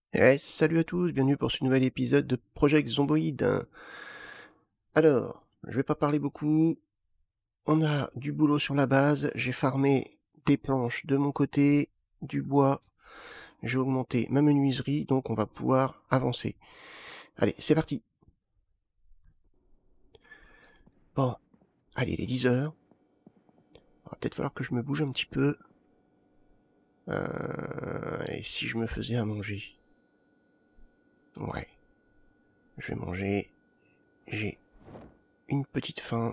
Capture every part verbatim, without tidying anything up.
Eh, salut à tous, bienvenue pour ce nouvel épisode de Project Zomboid. Alors, je vais pas parler beaucoup. On a du boulot sur la base. J'ai farmé des planches de mon côté, du bois. J'ai augmenté ma menuiserie, donc on va pouvoir avancer. Allez, c'est parti. Bon, allez, les dix heures. Il va peut-être falloir que je me bouge un petit peu. Euh, et si je me faisais à manger? Ouais, je vais manger. J'ai une petite faim.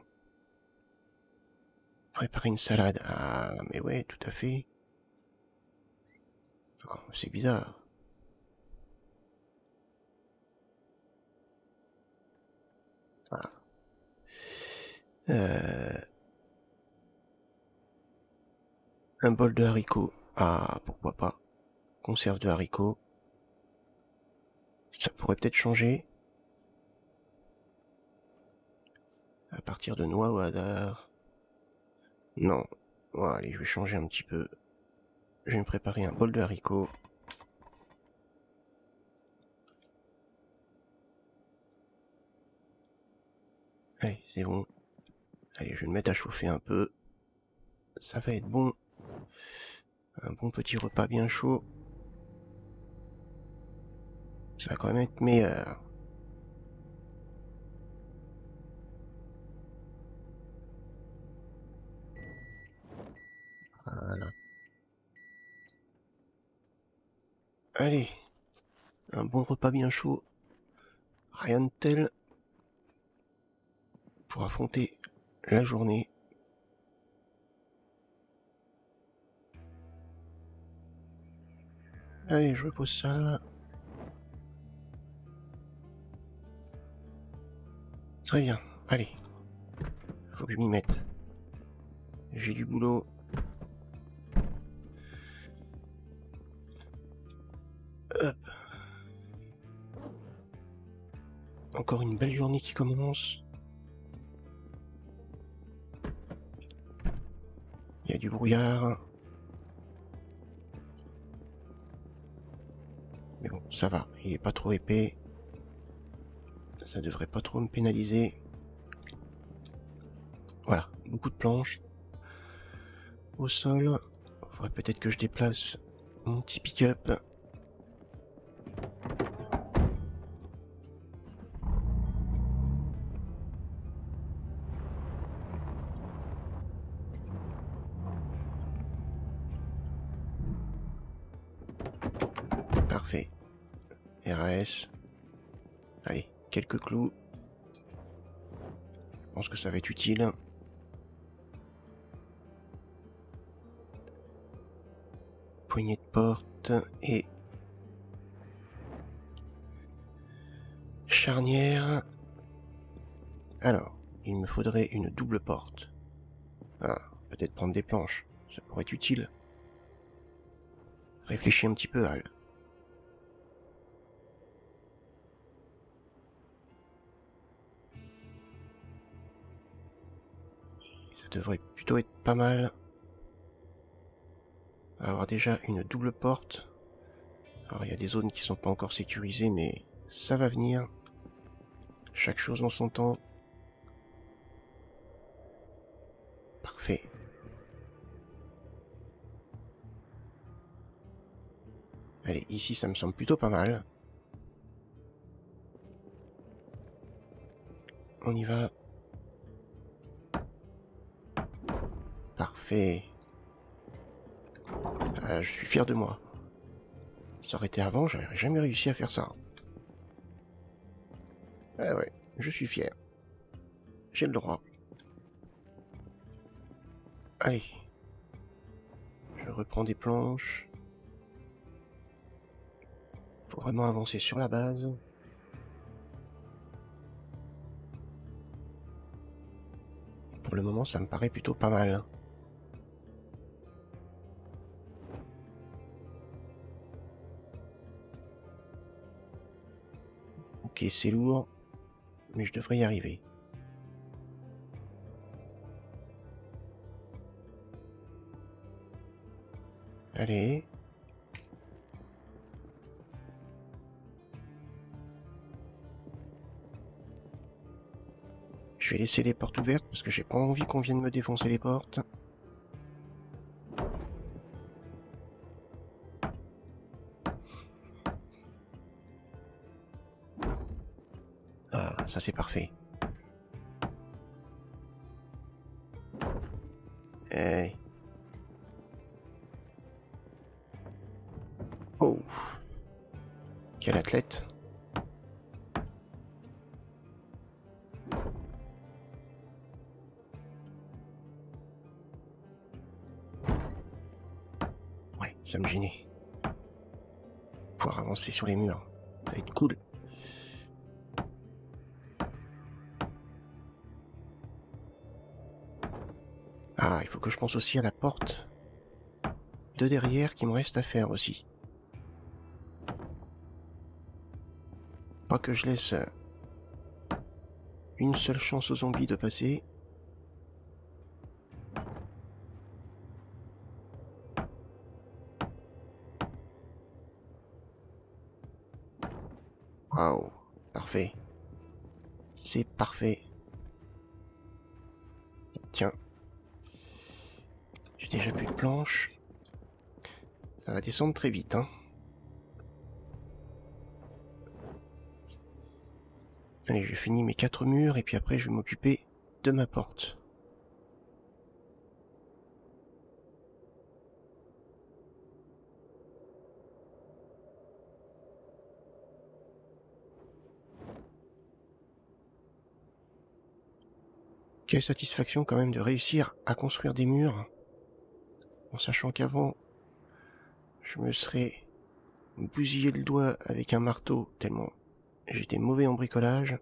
Préparer une salade. Ah, mais ouais, tout à fait. Oh, c'est bizarre. Ah. Euh, un bol de haricots. Ah, pourquoi pas. Conserve de haricots. Ça pourrait peut-être changer. À partir de noix au hasard. Non. Bon, allez, je vais changer un petit peu. Je vais me préparer un bol de haricots. Allez, c'est bon. Allez, je vais le mettre à chauffer un peu. Ça va être bon. Un bon petit repas bien chaud. Ça va quand même être meilleur. Voilà. Allez, un bon repas bien chaud. Rien de tel pour affronter la journée. Allez, je pose ça là. Très bien. Allez. Faut que je m'y mette. J'ai du boulot. Hop. Encore une belle journée qui commence. Il y a du brouillard. Mais bon, ça va. Il est pas trop épais. Ça devrait pas trop me pénaliser. Voilà, beaucoup de planches. Au sol. Faudrait peut-être que je déplace mon petit pick-up. Parfait. R A S. Allez, quelques clous. Je pense que ça va être utile. Poignée de porte et charnière. Alors, il me faudrait une double porte. Ah, peut-être prendre des planches. Ça pourrait être utile. Réfléchis un petit peu, Al. Ça devrait plutôt être pas mal. Avoir déjà une double porte. Alors il y a des zones qui sont pas encore sécurisées, mais ça va venir. Chaque chose en son temps. Parfait. Allez, ici ça me semble plutôt pas mal. On y va. Parfait. Ah, je suis fier de moi. Ça aurait été avant, j'aurais jamais réussi à faire ça. Ah ouais, je suis fier. J'ai le droit. Allez. Je reprends des planches. Faut vraiment avancer sur la base. Pour le moment, ça me paraît plutôt pas mal. Ok, c'est lourd, mais je devrais y arriver. Allez. vais laisser les portes ouvertes parce que j'ai pas envie qu'on vienne me défoncer les portes. Ah, ça c'est parfait. Hey. Oh. Quel athlète. Ouais, ça me gênait. Pouvoir avancer sur les murs. Ça va être cool. Ah, il faut que je pense aussi à la porte de derrière qui me reste à faire aussi. Pas que je laisse une seule chance aux zombies de passer. Waouh, parfait. C'est parfait. Tiens. J'ai déjà plus de planches. Ça va descendre très vite, hein. Allez, je finis mes quatre murs et puis après je vais m'occuper de ma porte. Quelle satisfaction quand même de réussir à construire des murs, en sachant qu'avant, je me serais bousillé le doigt avec un marteau tellement j'étais mauvais en bricolage.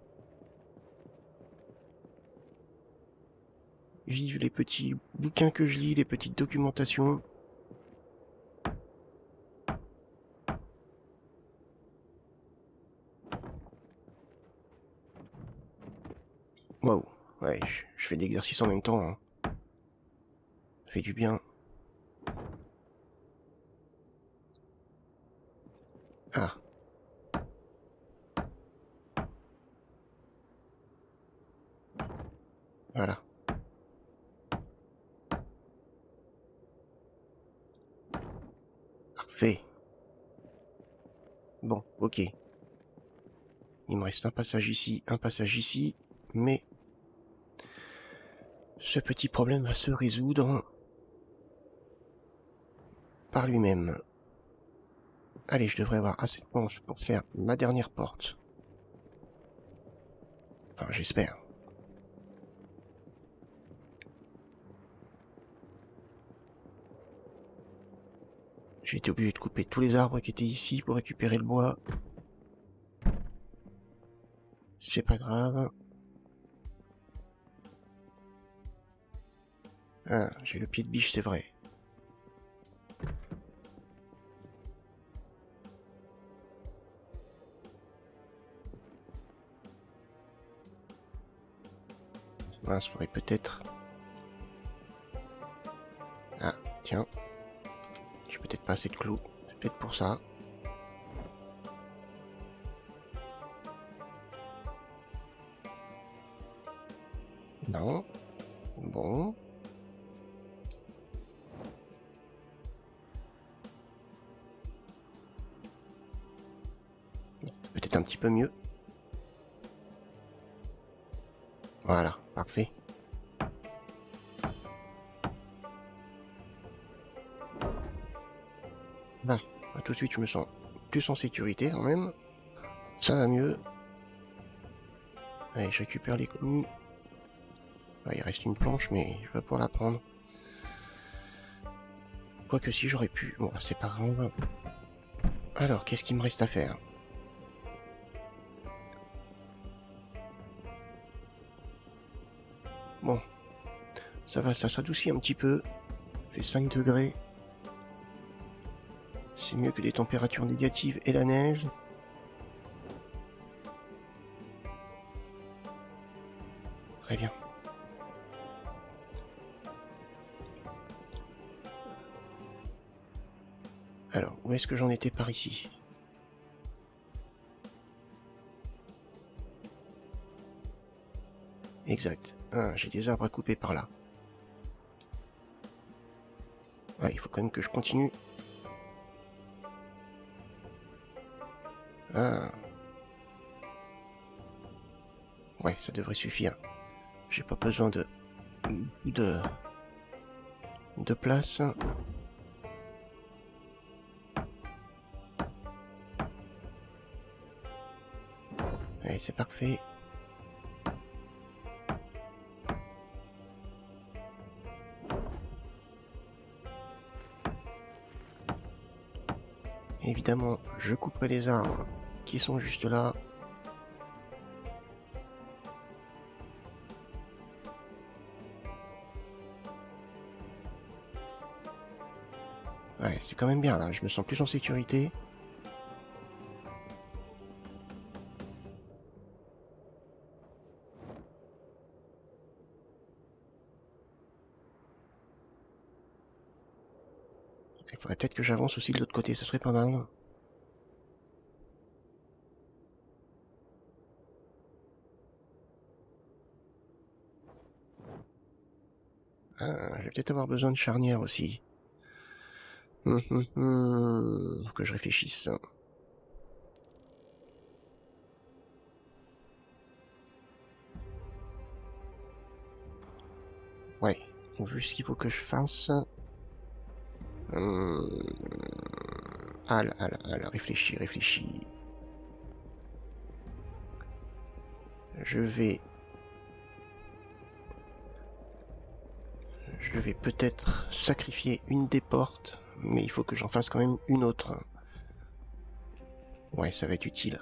Vive les petits bouquins que je lis, les petites documentations. Waouh, ouais, je, je fais de l'exercice en même temps, hein. Ça fait du bien. Ah. Voilà. Parfait. Bon, ok. Il me reste un passage ici, un passage ici, mais ce petit problème va se résoudre par lui-même. Allez, je devrais avoir assez de planches pour faire ma dernière porte. Enfin, j'espère. J'ai été obligé de couper tous les arbres qui étaient ici pour récupérer le bois. C'est pas grave. Ah, j'ai le pied de biche, c'est vrai. Ah, ça pourrait peut-être... Ah, tiens. J'ai peut-être pas assez de clous. C'est peut-être pour ça. Non. Bon. Peut-être un petit peu mieux. Voilà, parfait. Là, tout de suite, je me sens plus en sécurité quand même. Ça va mieux. Allez, je récupère les clous. Ah, il reste une planche, mais je vais pas pouvoir la prendre. Quoique si j'aurais pu. Bon, c'est pas grave. Alors, qu'est-ce qu'il me reste à faire? Bon. Ça va, ça s'adoucit un petit peu. Il fait cinq degrés. C'est mieux que des températures négatives et la neige. Très bien. Alors, où est-ce que j'en étais par ici? exact. Ah, j'ai des arbres à couper par là. Ouais, il faut quand même que je continue. Ah. Ouais, ça devrait suffire. J'ai pas besoin de... de... de place. Allez, c'est parfait. Évidemment, je couperai les arbres qui sont juste là. Ouais, c'est quand même bien là, je me sens plus en sécurité. Il faudrait peut-être que j'avance aussi de l'autre côté, ça serait pas mal. Ah, je vais peut-être avoir besoin de charnière aussi. Hum, hum, hum. Faut que je réfléchisse. Ouais, vu ce qu'il faut que je fasse. Hum... Ah là, ah là, ah là, réfléchis, réfléchis. Je vais... Je vais peut-être sacrifier une des portes, mais il faut que j'en fasse quand même une autre. Ouais, ça va être utile.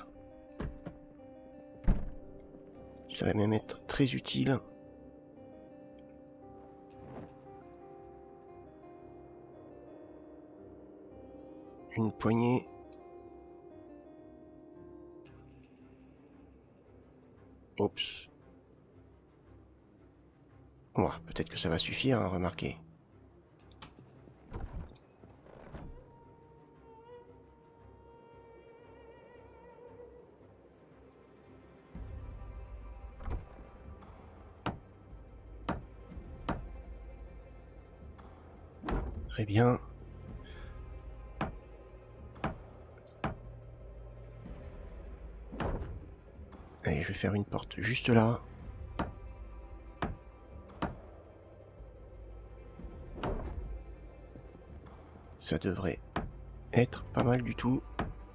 Ça va même être très utile. Une poignée. Oups. Ouais, peut-être que ça va suffire, hein, remarquez. Très bien. Allez, je vais faire une porte juste là. Ça devrait être pas mal du tout.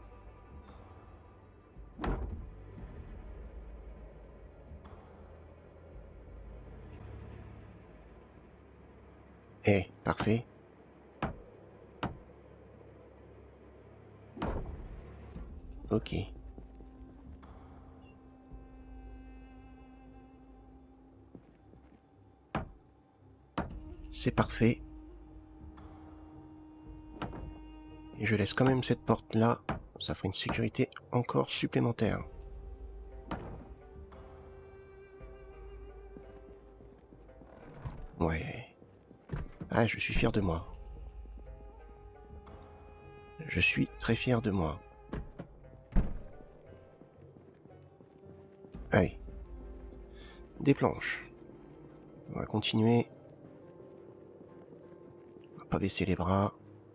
Eh, parfait. Ok. C'est parfait. Et je laisse quand même cette porte là. Ça fera une sécurité encore supplémentaire. Ouais. Ah, je suis fier de moi. Je suis très fier de moi. Allez. Des planches. On va continuer. On va pas baisser les bras.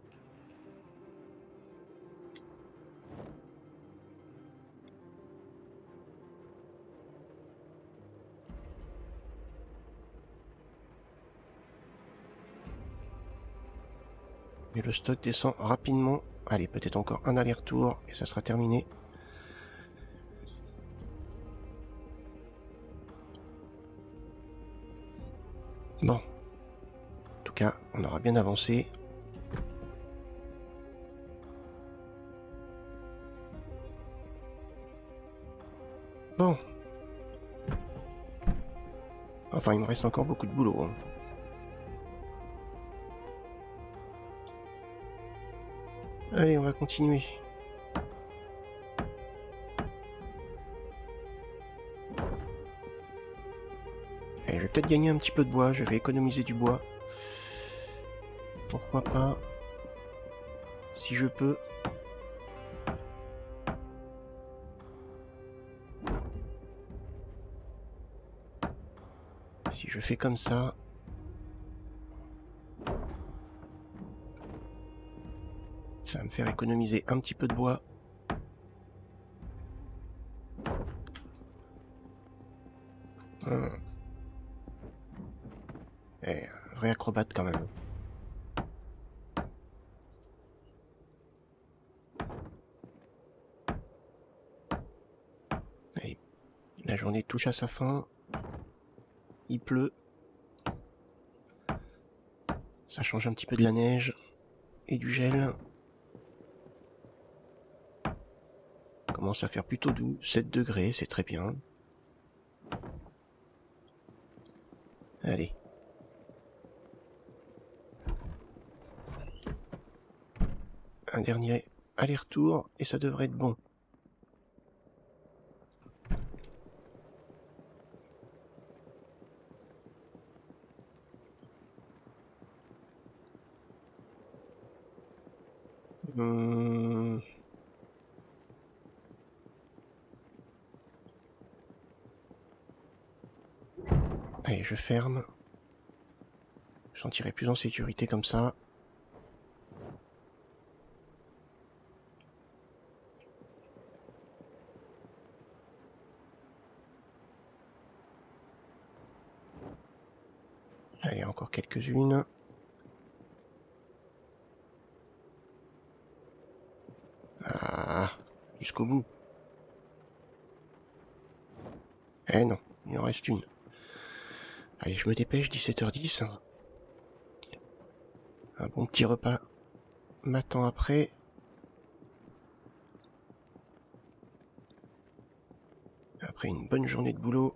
Mais le stock descend rapidement. Allez, peut-être encore un aller-retour et ça sera terminé. Bon. En tout cas, on aura bien avancé. Bon. Enfin, il me reste encore beaucoup de boulot. Hein. Allez, on va continuer. Et je vais peut-être gagner un petit peu de bois, je vais économiser du bois. Pourquoi pas, si je peux. Si je fais comme ça... Ça va me faire économiser un petit peu de bois. Hum. Eh, un vrai acrobate quand même. Allez, la journée touche à sa fin. Il pleut. Ça change un petit peu de la neige et du gel. Commence à faire plutôt doux, sept degrés, c'est très bien. Allez. Un dernier aller-retour et ça devrait être bon. Hum... Allez, je ferme. Je me sentirai plus en sécurité comme ça. Allez, encore quelques-unes. Ah, jusqu'au bout. Eh non, il en reste une. Allez, je me dépêche, dix-sept heures dix. Un bon petit repas m'attend après. Après une bonne journée de boulot.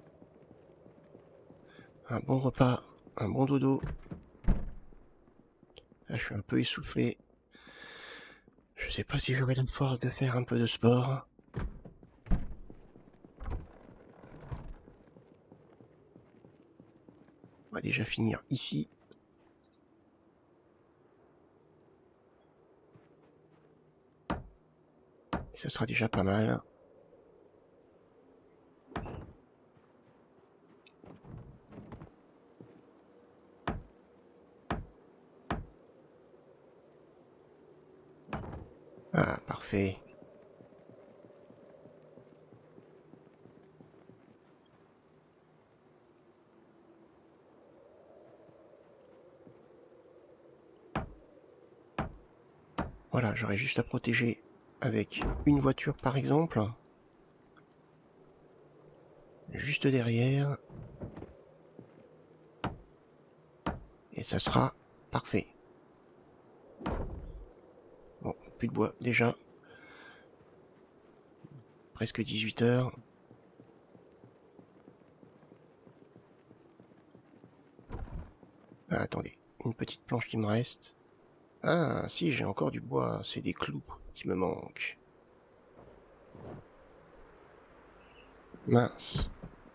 Un bon repas, un bon dodo. Là, je suis un peu essoufflé. Je sais pas si j'aurai la force de faire un peu de sport. On va déjà finir ici. Et ça sera déjà pas mal. Ah, parfait. Voilà, j'aurais juste à protéger avec une voiture par exemple. Juste derrière. Et ça sera parfait. Bon, plus de bois déjà. Presque dix-huit heures. Ah, attendez, une petite planche qui me reste. Ah, si, j'ai encore du bois. C'est des clous qui me manquent. Mince.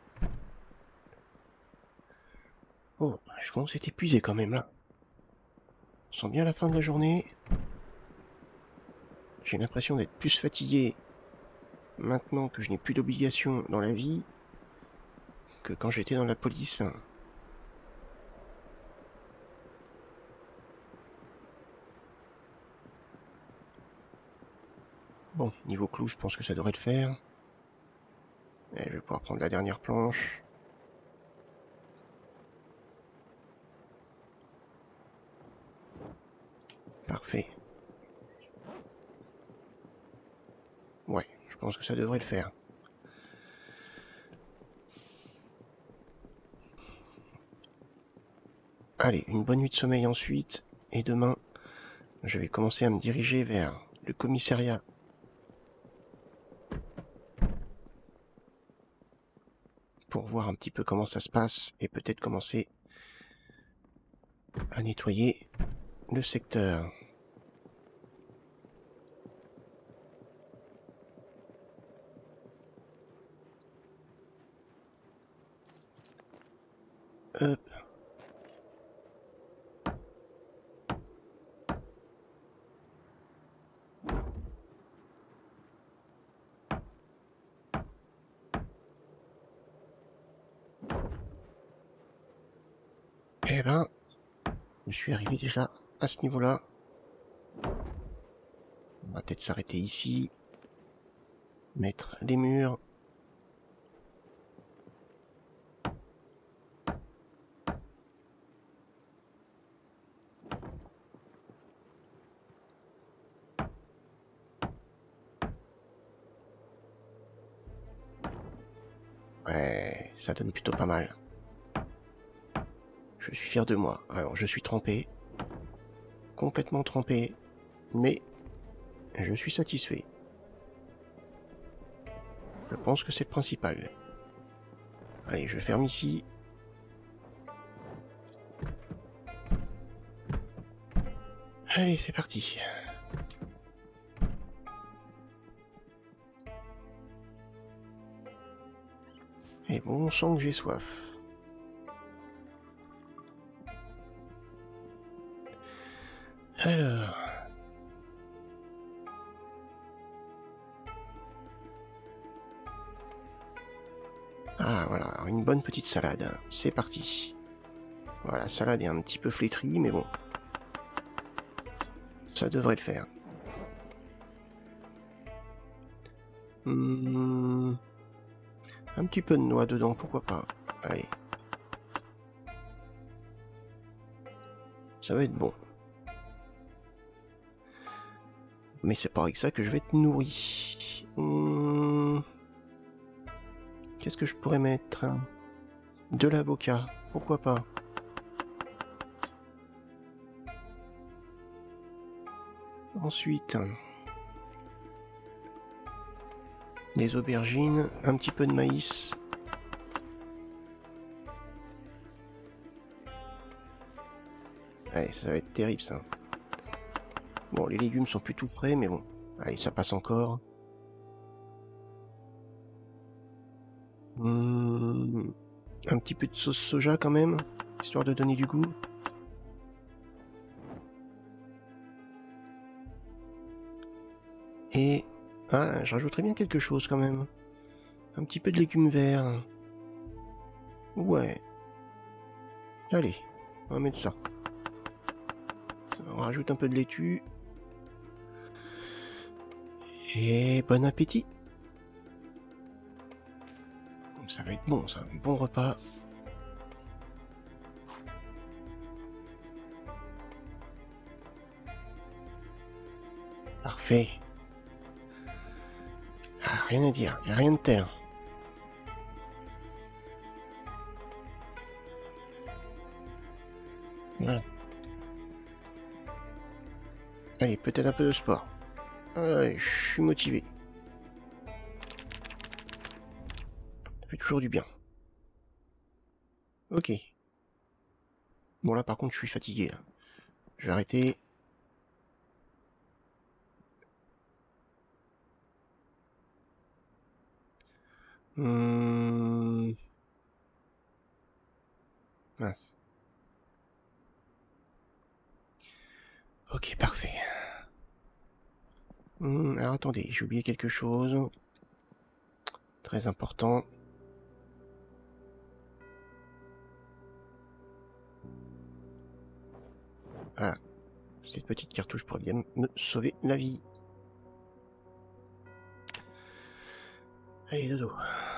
Oh, je commence à être épuisé quand même là. Je sens bien la fin de la journée. J'ai l'impression d'être plus fatigué maintenant que je n'ai plus d'obligations dans la vie que quand j'étais dans la police. Bon, niveau clou, je pense que ça devrait le faire. Et je vais pouvoir prendre la dernière planche. Parfait. Ouais, je pense que ça devrait le faire. Allez, une bonne nuit de sommeil ensuite. Et demain, je vais commencer à me diriger vers le commissariat. Pour voir un petit peu comment ça se passe et peut-être commencer à nettoyer le secteur. Hop. Eh ben, je suis arrivé déjà à ce niveau-là. On va peut-être s'arrêter ici. Mettre les murs. Ouais, ça donne plutôt pas mal. Je suis fier de moi. Alors, je suis trempé. Complètement trempé. Mais je suis satisfait. Je pense que c'est le principal. Allez, je ferme ici. Allez, c'est parti. Et bon sang que j'ai soif. Alors... Ah voilà, alors une bonne petite salade. C'est parti. Voilà, la salade est un petit peu flétrie, mais bon. Ça devrait le faire. Mmh... Un petit peu de noix dedans, pourquoi pas. Allez. Ça va être bon. Mais c'est pas avec ça que je vais être nourri. Mmh... Qu'est-ce que je pourrais mettre? De l'avocat, pourquoi pas. Ensuite... des aubergines, un petit peu de maïs. Allez, ça va être terrible ça. Bon, les légumes sont plus tout frais, mais bon. Allez, ça passe encore. Mmh, un petit peu de sauce soja quand même, histoire de donner du goût. Et... ah, je rajouterais bien quelque chose quand même. Un petit peu de légumes verts. Ouais. Allez, on va mettre ça. On rajoute un peu de laitue. Et bon appétit. Ça va être bon, ça. Un bon repas. Parfait. Ah, rien à dire, y a rien de tel. Voilà. Allez, peut-être un peu de sport. Allez, je suis motivé. Ça fait toujours du bien. Ok. Bon là par contre je suis fatigué là. Je vais arrêter. Hum... Mince. Ok, parfait. Hum, alors attendez, j'ai oublié quelque chose. Très important. Voilà. Cette petite cartouche pourrait bien me sauver la vie. Allez, dodo.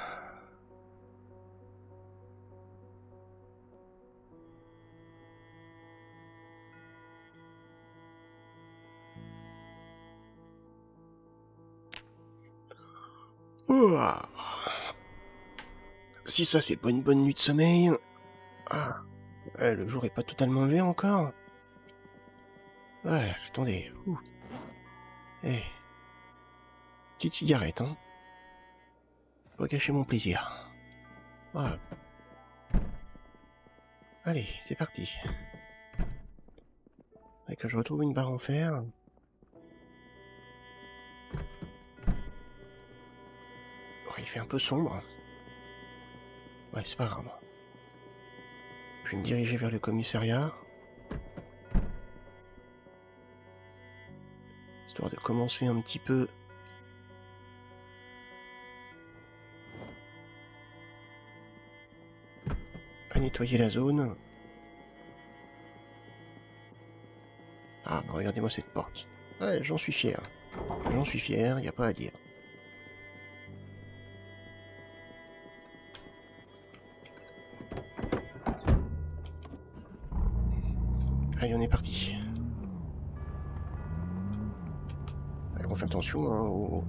Ouah. Si ça c'est pas une bonne nuit de sommeil. Ah. Ouais, le jour est pas totalement levé encore. Ouais, attendez. Ouh. Eh. Petite cigarette, hein. Pas cacher mon plaisir. Voilà. Allez, c'est parti. Et que je retrouve une barre en fer. Oh, il fait un peu sombre. Ouais, c'est pas grave. Je vais me diriger vers le commissariat. Histoire de commencer un petit peu à nettoyer la zone. Ah, regardez-moi cette porte. Ouais, j'en suis fier. J'en suis fier, y a pas à dire. Allez, on est parti. Allez, on fait attention, hein, au...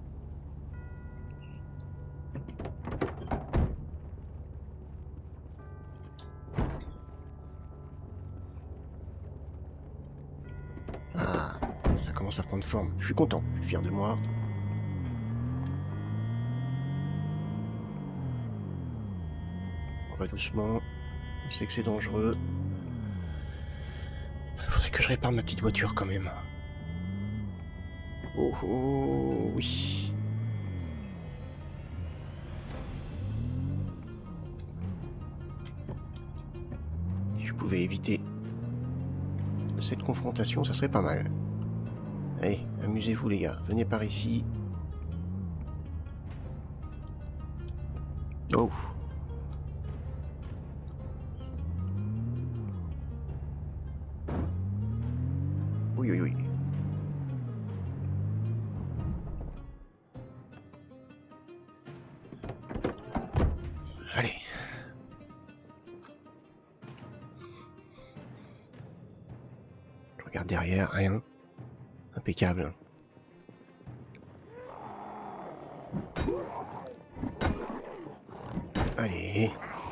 Ah, ça commence à prendre forme. Je suis content, je suis fier de moi. On va doucement. On sait que c'est dangereux. Faudrait que je répare ma petite voiture quand même. Oh oh, oui. Si je pouvais éviter cette confrontation, ça serait pas mal. Allez, amusez-vous les gars, venez par ici. Oh. Oui, oui, oui. Allez. Je regarde derrière, rien. Impeccable. Allez.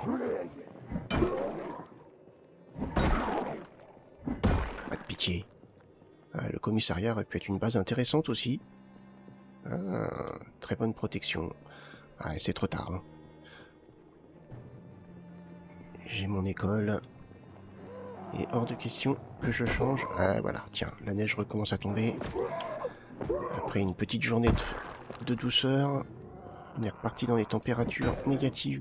Pas de pitié. Ah, le commissariat aurait pu être une base intéressante aussi. Ah, très bonne protection. Ah, c'est trop tard. Hein. J'ai mon école. Et hors de question que je change. Ah voilà, tiens, la neige recommence à tomber. Après une petite journée de, de douceur, on est reparti dans les températures négatives.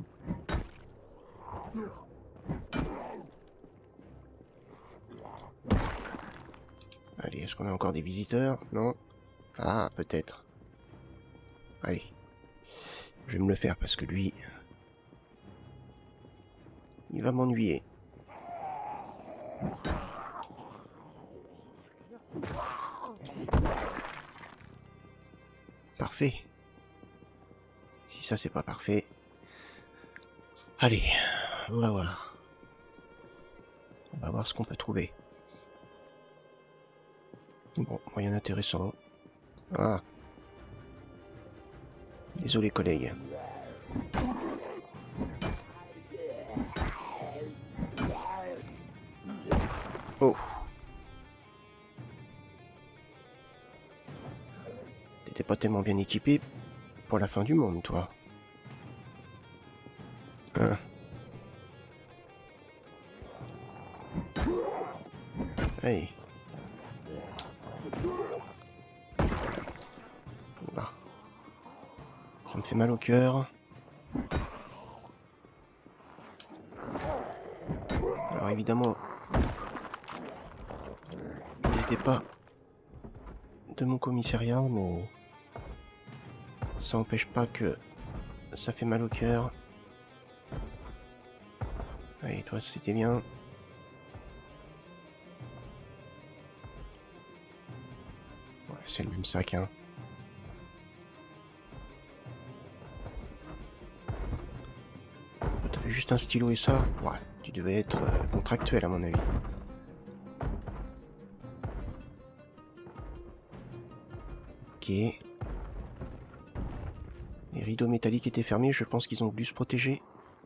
Allez, est-ce qu'on a encore des visiteurs? Non? Ah, peut-être. Allez. Je vais me le faire parce que lui... il va m'ennuyer. Parfait. Si ça c'est pas parfait... Allez, on va voir. On va voir ce qu'on peut trouver. Bon, rien d'intéressant. Ah. Désolé collègues. Oh. T'étais pas tellement bien équipé pour la fin du monde, toi. Hein. Allez. Là. Ça me fait mal au cœur. Alors évidemment, n'hésitez pas de mon commissariat, mais ça n'empêche pas que ça fait mal au cœur. Allez, toi, c'était bien. Ouais, c'est le même sac, hein. T'avais juste un stylo et ça? Ouais, tu devais être euh, contractuel à mon avis. Ok. Les rideaux métalliques étaient fermés, je pense qu'ils ont dû se protéger.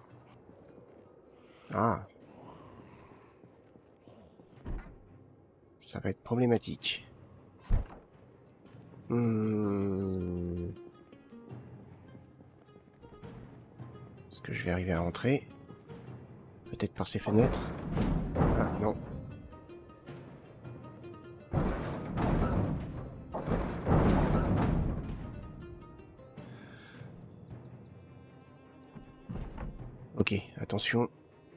Ah. Ça va être problématique. Hmm. Est-ce que je vais arriver à rentrer? Peut-être par ces fenêtres? Ah, non. Ok, attention.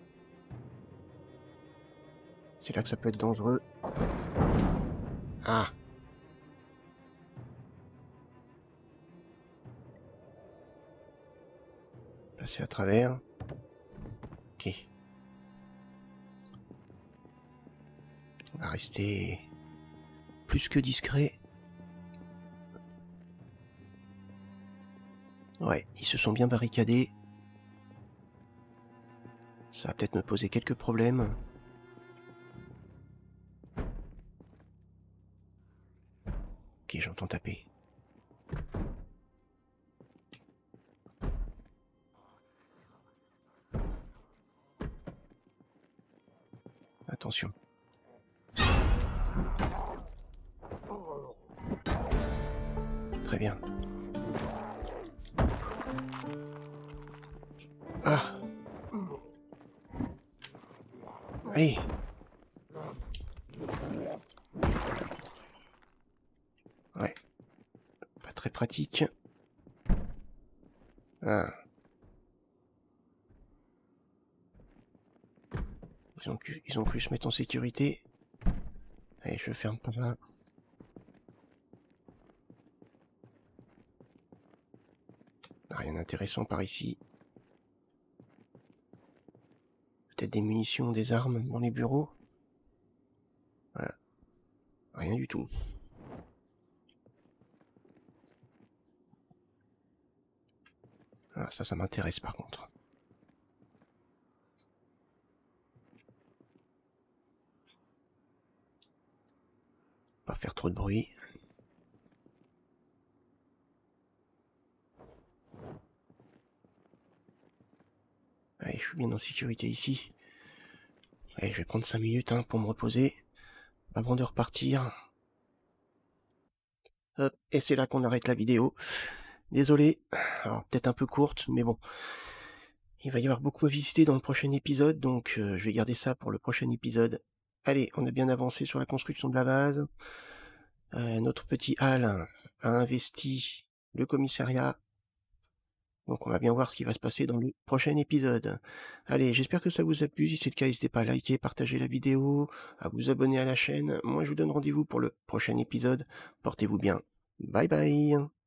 C'est là que ça peut être dangereux. Ah. Passer à travers. Ok. On va rester plus que discret. Ouais, ils se sont bien barricadés. Ça va peut-être me poser quelques problèmes. Ok, j'entends taper. Attention. Très bien. Ah! Allez! Ouais. Pas très pratique. Ah. Ils ont, pu, ils ont pu se mettre en sécurité. Allez, je ferme par là. Rien d'intéressant par ici. Peut-être des munitions, des armes dans les bureaux. Voilà. Rien du tout. Ah, ça, ça m'intéresse par contre. Pas faire trop de bruit. Allez, je suis bien en sécurité ici. Allez, je vais prendre cinq minutes hein, pour me reposer avant de repartir. Hop, et c'est là qu'on arrête la vidéo. Désolé, alors peut-être un peu courte, mais bon. Il va y avoir beaucoup à visiter dans le prochain épisode, donc euh, je vais garder ça pour le prochain épisode. Allez, on a bien avancé sur la construction de la base. Euh, notre petit hall a investi le commissariat. Donc on va bien voir ce qui va se passer dans le prochain épisode. Allez, j'espère que ça vous a plu. Si c'est le cas, n'hésitez pas à liker, partager la vidéo, à vous abonner à la chaîne. Moi, je vous donne rendez-vous pour le prochain épisode. Portez-vous bien. Bye bye.